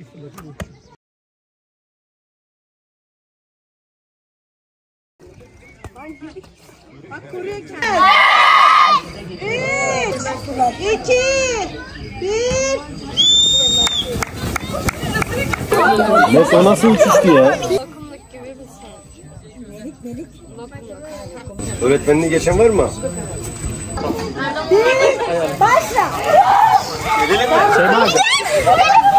şey fırlatıyor. Bak koruyor kendini. 3, 2, 1. O nasıl uçuştu ya? Lokumluk gibi bir şey. Melik. Lokumluk. Öğretmenliği geçen var mı? Başla. Gidelim mi?